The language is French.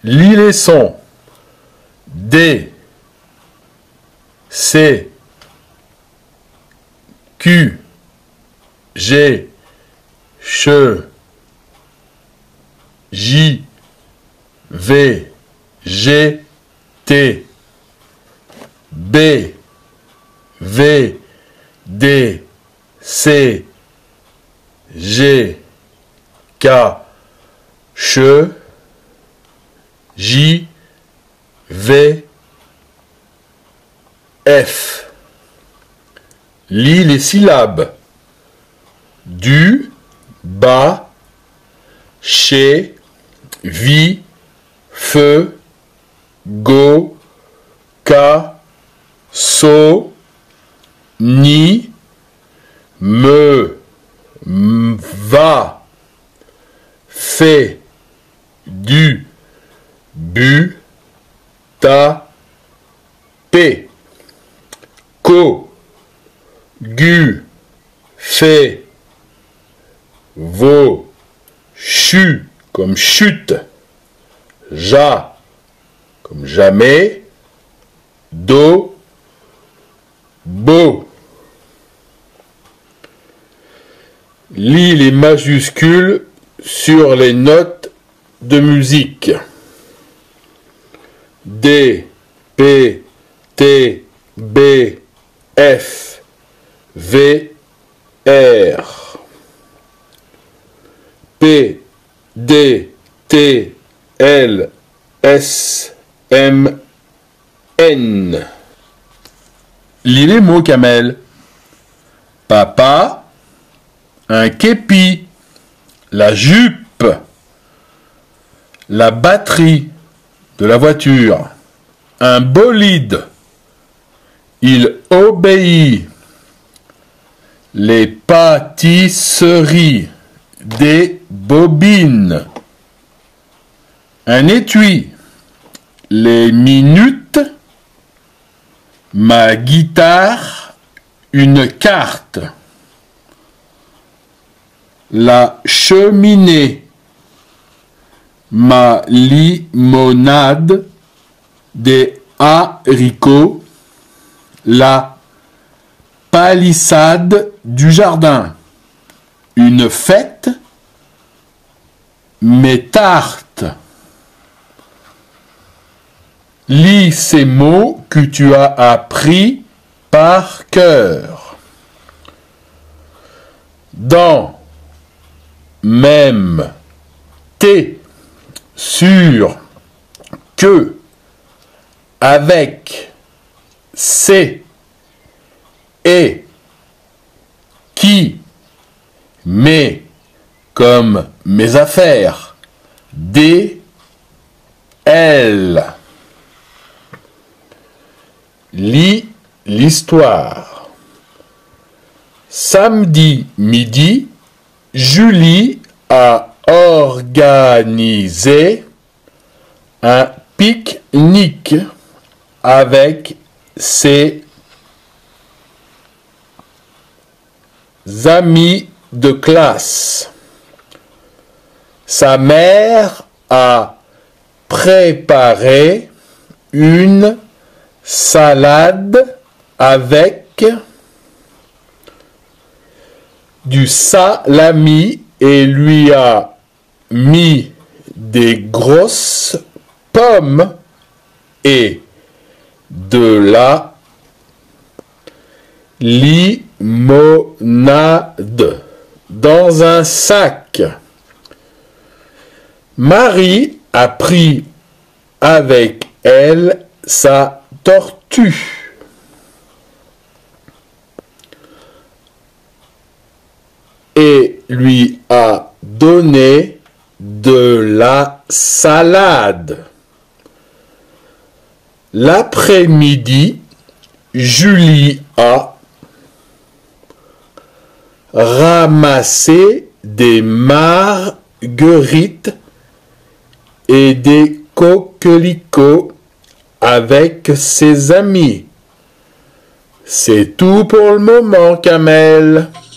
Lis les sons. D, C, Q, G, Ch, J, V, G, T, B, V, D, C, G, K, Ch, J, V, F. Lis les syllabes. Du, bas, chez, vi, feu, go, ka, so, ni, me, va, fait, du, bu, ta, p, ko, gu, fait, vo, chu, comme chute, ja, comme jamais, do, bo. Lis les majuscules sur les notes de musique. D, P, T, B, F, V, R. P, D, T, L, S, M, N. Lis les mots, Kamel. Papa, un képi, la jupe, la batterie de la voiture, un bolide, il obéit, les pâtisseries, des bobines, un étui, les minutes, ma guitare, une carte, la cheminée, ma limonade, des haricots, la palissade du jardin, une fête, mes tartes. Lis ces mots que tu as appris par cœur. Dans, même, t, sur, que, avec, c'est, et, qui, mais, comme mes affaires, des, elle. Lis l'histoire. Samedi midi, Julie a organisé un pique-nique avec ses amis de classe. Sa mère a préparé une salade avec du salami et lui a mis des grosses pommes et de la limonade dans un sac. Marie a pris avec elle sa tortue. Et lui a donné de la salade. L'après-midi, Julie a ramassé des marguerites et des coquelicots avec ses amis. C'est tout pour le moment, Kamel.